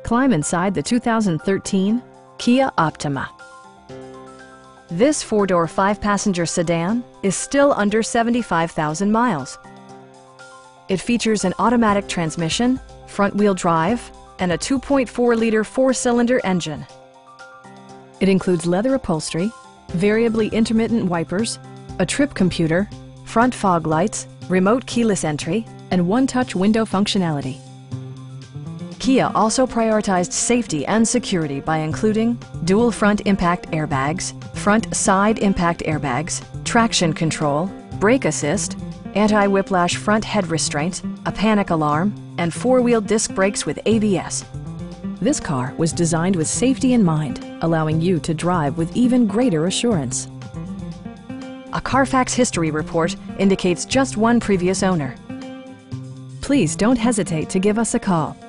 Climb inside the 2013 Kia Optima. This four-door, five-passenger sedan is still under 75,000 miles. It features an automatic transmission, front-wheel drive, and a 2.4-liter four-cylinder engine. It includes leather upholstery, variably intermittent wipers, a trip computer, front fog lights, remote keyless entry, and one-touch window functionality. Kia also prioritized safety and security by including dual front impact airbags, front side impact airbags, traction control, brake assist, anti-whiplash front head restraints, a panic alarm, and four-wheel disc brakes with ABS. This car was designed with safety in mind, allowing you to drive with even greater assurance. A Carfax history report indicates just one previous owner. Please don't hesitate to give us a call.